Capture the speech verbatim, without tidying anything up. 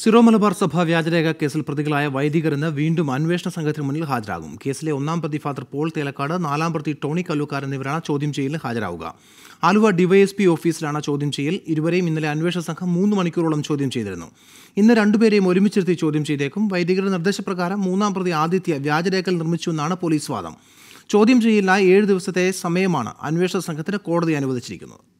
Syro Malabar സഭ വ്യാജരേഖ കേസിൽ പ്രതികളായ വൈദികർ ഇന്ന് വീണ്ടും അന്വേഷണ സംഘത്തിന് മുന്നിൽ ഹാജരാകും. കേസിലെ ഒന്നാം പ്രതി ഫാദർ പോൾ തേലക്കാട്, നാലാം പ്രതി ടോണി കല്ലൂക്കാർ എന്നിവരാണ് ചോദ്യം ചെയ്യലിന് ഹാജരാവുക. ആലുവ ഡിവൈഎസ്പി ഓഫീസിലാണ് ചോദ്യം ചെയ്യൽ. ഇരുവരെയും ഇന്നലെ അന്വേഷണ സംഘം മൂന്ന് മണിക്കൂറോളം ചോദ്യം ചെയ്തിരുന്നു. ഇന്ന് രണ്ടുപേരെയും ഒരുമിച്ചിരുത്തി ചോദ്യം ചെയ്തേക്കും. വൈദികരുടെ നിർദ്ദേശപ്രകാരം മൂന്നാം പ്രതി ആദിത്യ വ്യാജരേഖകൾ നിർമ്മിച്ചുവെന്നാണ് പോലീസ് വാദം. ചോദ്യം ചെയ്യലിനായി ഏഴ് ദിവസത്തെ സമയമാണ് അന്വേഷണ സംഘത്തിന് കോടതി അനുവദിച്ചിരിക്കുന്നത്.